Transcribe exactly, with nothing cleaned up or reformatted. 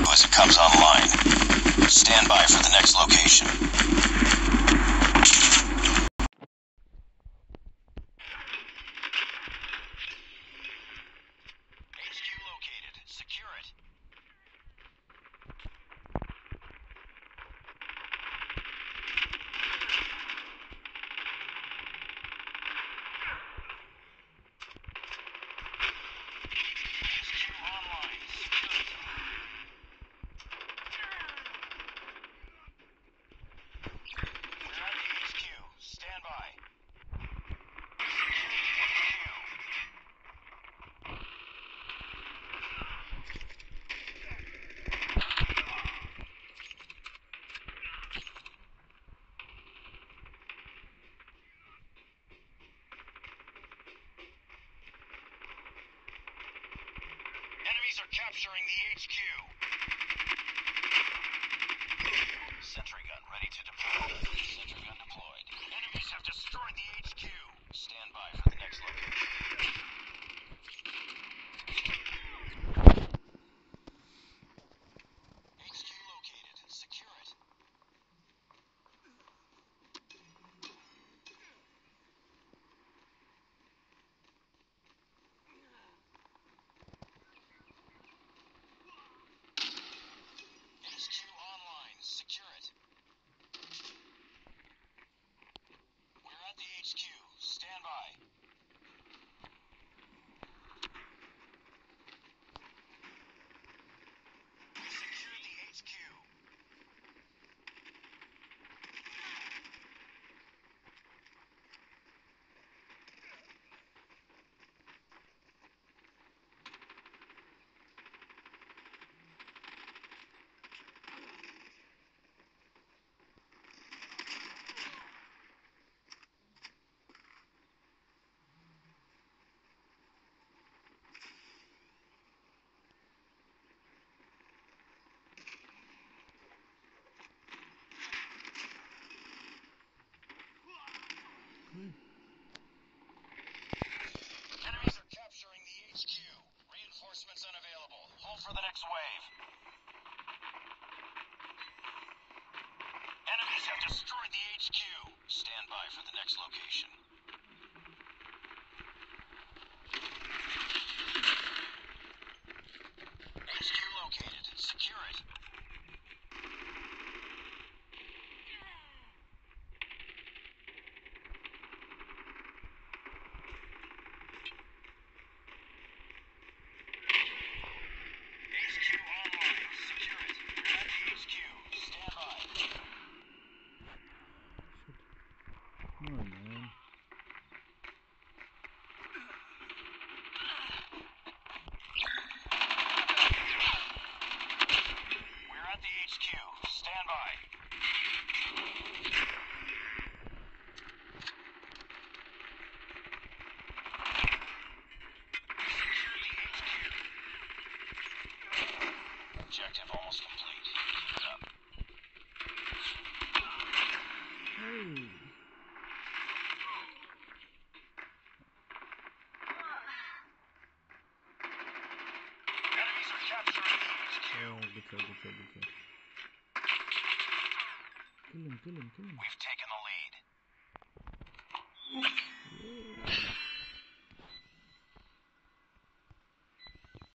as it comes online. Stand by for the next location. H Q located. Secure it. Enemies are capturing the H Q. Sentry gun ready to deploy. Sentry gun deployed. Enemies have destroyed the H Q. Stand by for the next location. H Q located. Secure it. H Q online. Secure it. We're at the H Q. Stand by. Secure the H Q. Enemies are capturing the H Q. Reinforcements unavailable. Hold for the next wave. Enemies have destroyed the H Q. Stand by for the next location. H Q located. Secure it. H Q online. Secure it. We're at the H Q. Stand by. Come on, man. We're at the H Q. Stand by. Secure the H Q. Objective almost complete. Keep it up. Hey. Enemies are capturing the H Q. Oh, good job, good job, good job. Kill him, kill him, kill him. We've taken the lead. Yeah.